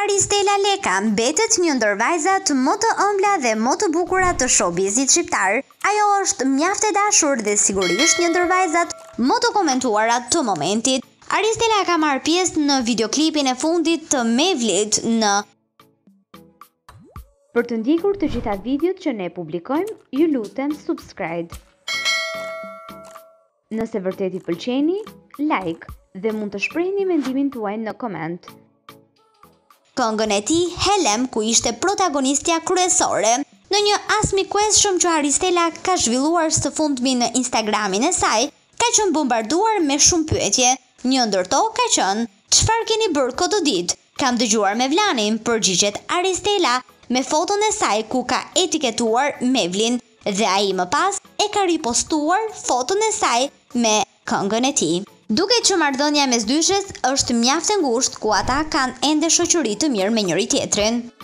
Aristela Leka mbetet një ndër vajzat më të ëmbla dhe më të bukura të showbizit shqiptar. Ajo është mjaft e dashur dhe sigurisht një ndër vajzat më të komentuara të momentit. Aristela ka marrë pjesë në videoklipin e fundit të Mevlit në Për të ndjekur të gjitha videot që ne publikojmë, ju lutem subscribe. Nëse vërtet i pëlqeni, like dhe mund të shprehni mendimin tuaj në koment. Këngën e tij Helem, ku ishte protagonistja kryesore në një as mikueshëm që Aristela ka zhvilluar së fundmi në Instagramin e saj, ka qenë bombarduar me shumë pyetje. Një ndër to ka qenë: "Çfarë keni bërë këtë ditë? Kam dëgjuar Mevlanin", përgjigjet Aristela me foton e saj ku ka etiketuar Mevlin dhe ai më pas e ka ripostuar foton e saj me këngën e tij. Duket që marrëdhënia mes dyshës është mjaft e ngushtë, ku ata kanë ende shoqëri të mirë me njëri tjetrin.